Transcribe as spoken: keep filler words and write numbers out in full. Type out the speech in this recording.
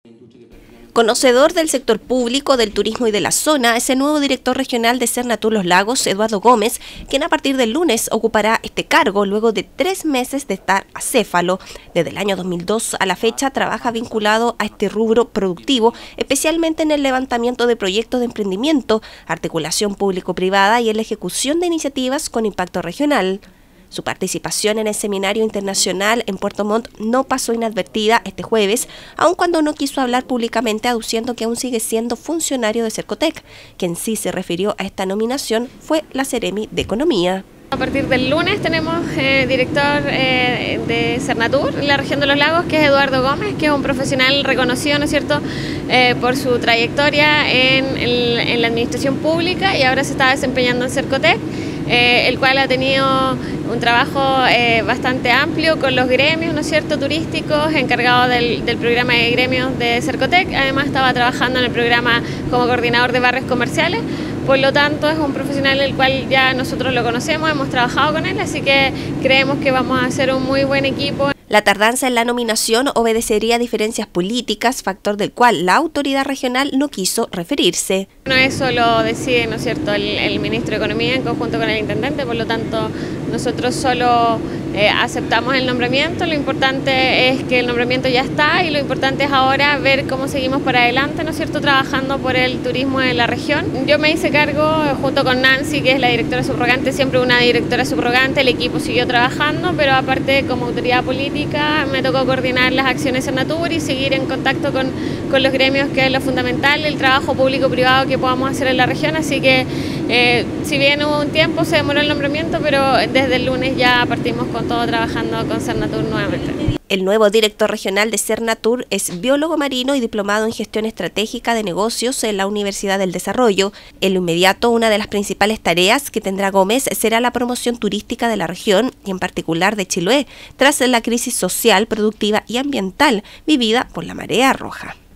Conocedor del sector público, del turismo y de la zona, es el nuevo director regional de Sernatur Los Lagos, Eduardo Gómez, quien a partir del lunes ocupará este cargo luego de tres meses de estar acéfalo. Desde el año dos mil dos a la fecha trabaja vinculado a este rubro productivo, especialmente en el levantamiento de proyectos de emprendimiento, articulación público-privada y en la ejecución de iniciativas con impacto regional. Su participación en el seminario internacional en Puerto Montt no pasó inadvertida este jueves, aun cuando no quiso hablar públicamente, aduciendo que aún sigue siendo funcionario de Cercotec. Quien sí se refirió a esta nominación fue la Seremi de Economía. A partir del lunes tenemos eh, director eh, de Sernatur en la región de Los Lagos, que es Eduardo Gómez, que es un profesional reconocido, ¿no es cierto?, eh, por su trayectoria en, en, en la administración pública, y ahora se está desempeñando en Cercotec, eh, el cual ha tenido un trabajo eh, bastante amplio con los gremios, ¿no es cierto?, turísticos, encargado del, del programa de gremios de Cercotec. Además estaba trabajando en el programa como coordinador de barrios comerciales. Por lo tanto, es un profesional el cual ya nosotros lo conocemos, hemos trabajado con él, así que creemos que vamos a hacer un muy buen equipo. La tardanza en la nominación obedecería a diferencias políticas, factor del cual la autoridad regional no quiso referirse. No, eso lo decide, ¿no es cierto?, el, el ministro de Economía en conjunto con el intendente, por lo tanto nosotros solo eh, aceptamos el nombramiento. Lo importante es que el nombramiento ya está y lo importante es ahora ver cómo seguimos para adelante, ¿no es cierto?, trabajando por el turismo en la región. Yo me hice cargo junto con Nancy, que es la directora subrogante, siempre una directora subrogante, el equipo siguió trabajando, pero aparte como autoridad política me tocó coordinar las acciones en Sernatur y seguir en contacto con, con los gremios, que es lo fundamental, el trabajo público-privado que podamos hacer en la región. Así que eh, si bien hubo un tiempo, se demoró el nombramiento, pero desde el lunes ya partimos con todo trabajando con Sernatur nuevamente. El nuevo director regional de Sernatur es biólogo marino y diplomado en gestión estratégica de negocios en la Universidad del Desarrollo. En lo inmediato, una de las principales tareas que tendrá Gómez será la promoción turística de la región y en particular de Chiloé, tras la crisis social, productiva y ambiental vivida por la marea roja.